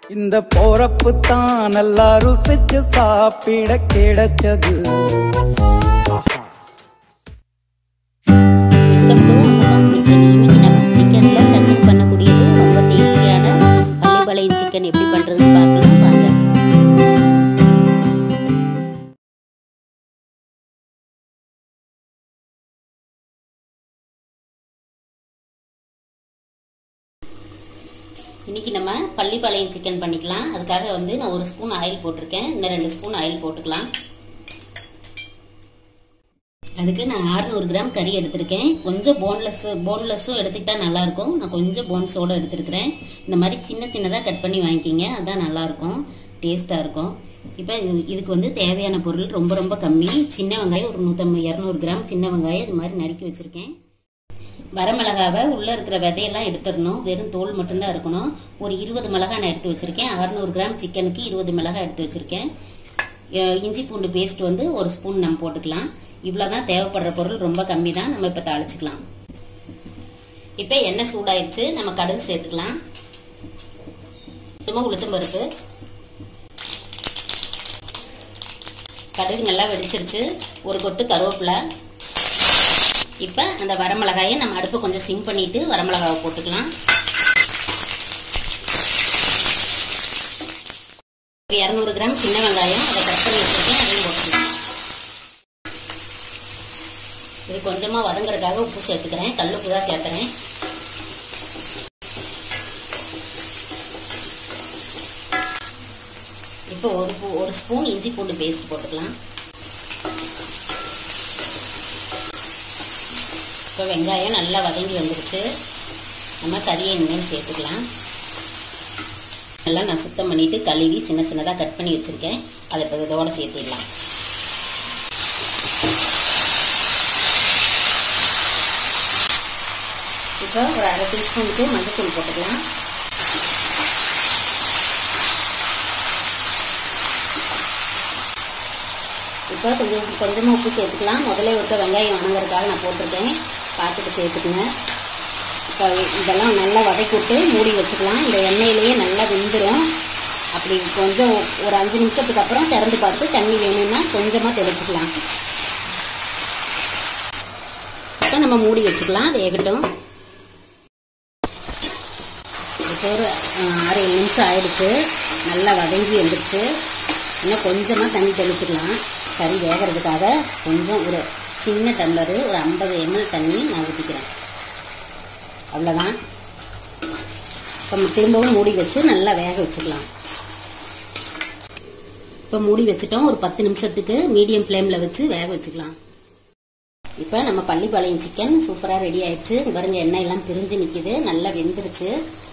இந்த போறப்பு தான் நல்லா ருசிச்சு சாப்பிட கிடைச்சது. சிக்கன் எப்படி பண்றதுன்னு பார்க்கலாம் வாங்க. இன்னைக்கு நம்ம பள்ளிப்பாளையம் சிக்கன் பண்ணிக்கலாம். அதுக்காக வந்து நான் 1 ஸ்பூன் ஆயில் போட்டிருக்கேன். இன்னும் 2 ஸ்பூன் ஆயில் போட்டுக்கலாம். அதுக்கு நான் 600 கிராம் கறி எடுத்திருக்கேன். கொஞ்சம் போன்லெஸ்ஸும் எடுத்துக்கிட்டா நல்லா இருக்கும். நான் கொஞ்சம் போன்ஸோட எடுத்துருக்கிறேன். இந்த மாதிரி சின்ன சின்னதாக கட் பண்ணி வாங்கிக்கிங்க, அதுதான் நல்லா இருக்கும், டேஸ்ட்டாக இருக்கும். இப்போ இதுக்கு வந்து தேவையான பொருள் ரொம்ப ரொம்ப கம்மி. சின்ன வெங்காயம் ஒரு 200 கிராம் சின்ன வெங்காயம் இது மாதிரி நறுக்கி வச்சுருக்கேன். வரமிளகாவை உள்ளே இருக்கிற விதையெல்லாம் எடுத்துடணும். வெறும் தோல் மட்டும்தான் இருக்கணும். ஒரு 20 மிளகாய் நான் எடுத்து வச்சுருக்கேன். 600 கிராம் சிக்கனுக்கு 20 மிளகாய் எடுத்து வச்சுருக்கேன். இஞ்சி பூண்டு பேஸ்ட் வந்து 1 ஸ்பூன் நம்ம போட்டுக்கலாம். இவ்வளோதான் தேவைப்படுற பொருள், ரொம்ப கம்மி தான். நம்ம இப்போ தாளிச்சுக்கலாம். இப்போ எண்ணெய் சூடாயிருச்சு, நம்ம கடுகு சேர்த்துக்கலாம். சும்மா உளுத்தம் பருப்பு, கடுகு நல்லா வெடிச்சிருச்சு. ஒரு கொத்து கருவேப்பிலை. இப்போ அந்த வரமிளகாயை நம்ம அடுப்பை கொஞ்சம் சிம் பண்ணிட்டு வரமிளகாவை போட்டுக்கலாம். ஒரு 200 கிராம் சின்ன வெங்காயம் அதை கட் பண்ணி வச்சுருக்கேன், அதையும் போட்டுக்கலாம். இது கொஞ்சமாக வதங்குறதுக்காக உப்பு சேர்த்துக்கிறேன். கல்லுப்பு தான் சேர்த்துறேன். இப்போ ஒரு ஸ்பூன் இஞ்சி பூண்டு பேஸ்ட் போட்டுக்கலாம். இப்போ வெங்காயம் நல்லா வதங்கி வந்துருச்சு. நம்ம கறியை இனிமேல் சேர்த்துக்கலாம். நல்லா நான் சுத்தம் பண்ணிவிட்டு கழுவி சின்ன சின்னதாக கட் பண்ணி வச்சுருக்கேன். அதை இப்போ இதோட சேர்த்துடலாம். இப்போ ஒரு 1/2 டீஸ்பூனுக்கு மஞ்சள் போட்டுக்கலாம். இப்போ கொஞ்சமாக உப்பு சேர்த்துக்கலாம். முதல்ல இருக்க வெங்காயம் வணங்குறதுக்காக நான் போட்டிருக்கேன், பார்த்துட்டு சேர்த்துக்குங்க. இப்போ இதெல்லாம் நல்லா வதக்கி விட்டு மூடி வச்சுக்கலாம். இந்த எண்ணெயிலேயே நல்லா வெந்துடும். அப்படி கொஞ்சம் ஒரு 5 நிமிஷத்துக்கு அப்புறம் திறந்து பார்த்து தண்ணி வேணும்னா கொஞ்சமாக தெளிச்சுக்கலாம். இப்போ நம்ம மூடி வச்சுக்கலாம், வேகட்டும். இப்போ ஒரு 6-7 நிமிஷம் ஆயிடுச்சு. நல்லா வதங்கி வந்துடுச்சு. இன்னும் கொஞ்சமாக தண்ணி தெளிச்சுக்கலாம். கறி வேகிறதுக்காக கொஞ்சம் ஒரு சின்ன டம்ளரு ஒரு 50 ml தண்ணி நான் ஊற்றிக்கிறேன். அவ்வளோதான். இப்போ திரும்பவும் மூடி வச்சு நல்லா வேக வச்சுக்கலாம். இப்போ மூடி வச்சுட்டோம். ஒரு 10 நிமிஷத்துக்கு மீடியம் ஃப்ளேமில் வச்சு வேக வச்சுக்கலாம். இப்போ நம்ம பள்ளிப்பாளையம் சிக்கன் சூப்பராக ரெடி ஆயிடுச்சு. பாருங்க, எண்ணெய் எல்லாம் பிரிஞ்சு நிற்கிது, நல்லா வெந்துருச்சு.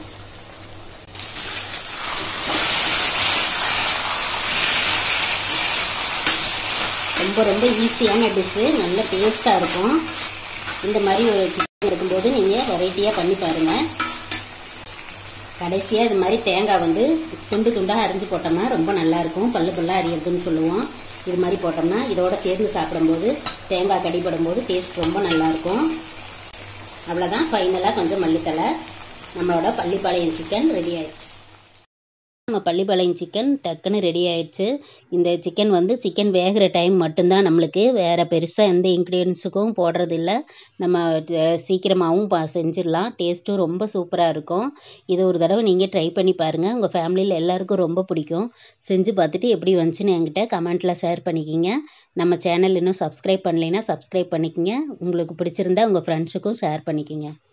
ரொம்ப ரொம்ப ஈஸியான டிஷ்ஷு, நல்ல டேஸ்ட்டாக இருக்கும். இந்த மாதிரி ஒரு சிக்கன் இருக்கும்போது நீங்கள் வெரைட்டியாக பண்ணி பாருங்கள். கடைசியாக இது மாதிரி தேங்காய் வந்து துண்டு துண்டாக அரிஞ்சு போட்டோம்னா ரொம்ப நல்லாயிருக்கும். பல்லாக அரியறதுன்னு சொல்லுவோம். இது மாதிரி போட்டோம்னா இதோட சேர்ந்து சாப்பிடும்போது தேங்காய் கடிப்படும் போது டேஸ்ட் ரொம்ப நல்லாயிருக்கும். அவ்வளோதான். ஃபைனலாக கொஞ்சம் மல்லித்தலை. நம்மளோட பள்ளிப்பாளையம் சிக்கன் ரெடி ஆயிடுச்சு. நம்ம பள்ளிப்பாளையம் சிக்கன் டக்குன்னு ரெடி ஆயிடுச்சு. இந்த சிக்கன் வந்து சிக்கன் வேகிற டைம் மட்டும்தான் நம்மளுக்கு, வேறு பெருசாக எந்த இன்க்ரீடியன்ஸுக்கும் போடுறதில்ல. நம்ம சீக்கிரமாகவும் செஞ்சிடலாம். டேஸ்ட்டும் ரொம்ப சூப்பராக இருக்கும். இது ஒரு தடவை நீங்கள் ட்ரை பண்ணி பாருங்கள். உங்கள் ஃபேமிலியில் எல்லாருக்கும் ரொம்ப பிடிக்கும். செஞ்சு பார்த்துட்டு எப்படி வந்துச்சுன்னு என்கிட்ட கமெண்ட்டில் ஷேர் பண்ணிக்கிங்க. நம்ம சேனல் இன்னும் சப்ஸ்கிரைப் பண்ணலைன்னா சப்ஸ்கிரைப் பண்ணிக்கோங்க. உங்களுக்கு பிடிச்சிருந்தா உங்கள் ஃப்ரெண்ட்ஸுக்கும் ஷேர் பண்ணிக்கோங்க.